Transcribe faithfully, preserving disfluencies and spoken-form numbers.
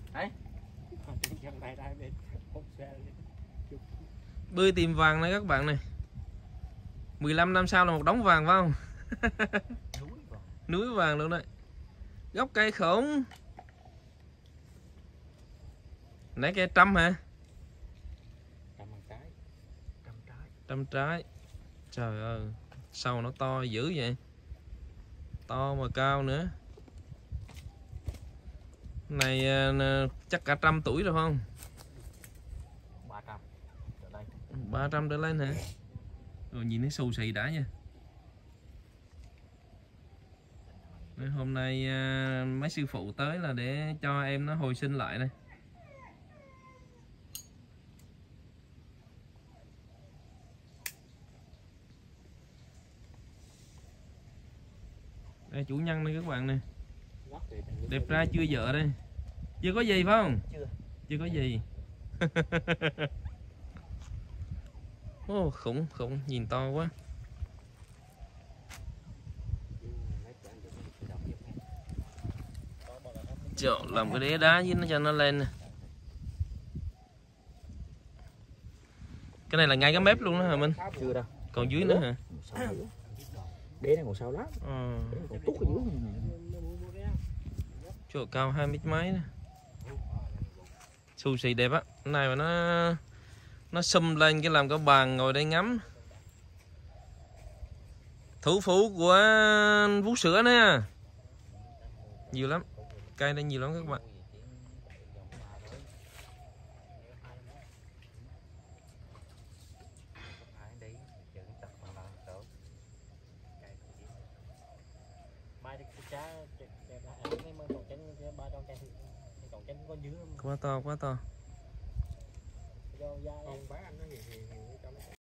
Đấy. Bươi tìm vàng này các bạn này. mười lăm năm sau là một đống vàng phải không? Núi vàng luôn đấy. Gốc cây khủng. Nãy cây trăm hả? Trăm trái. Trăm trái. Trăm trái. Trời ơi, sau nó to dữ vậy. To mà cao nữa. Này chắc cả trăm tuổi rồi không? ba trăm. Trở lên. ba trăm trở lên hả? Rồi nhìn thấy xù xì đã nha. Hôm nay mấy sư phụ tới là để cho em nó hồi sinh lại đây. Đây chủ nhân đây các bạn nè. Đẹp trai chưa vợ đây. Chưa có gì phải không? Chưa. Chưa có gì. Ô, oh, khủng khủng nhìn to quá. Chợ làm cái đế đá với nó cho nó lên nè. Cái này là ngay cái mép luôn đó hả Minh? Chưa đâu. Còn dưới nữa hả? Đế này còn sao lắm. Ờ. Còn tút ở dưới này. Chỗ cao hai mét mấy nè. Xù xì đẹp á. Cái này mà nó nó sum lên cái làm cái bàn ngồi đây ngắm. Thủ phủ của vú sữa nè. Nhiều lắm. Cây đây nhiều lắm các bạn. Quá to, quá to.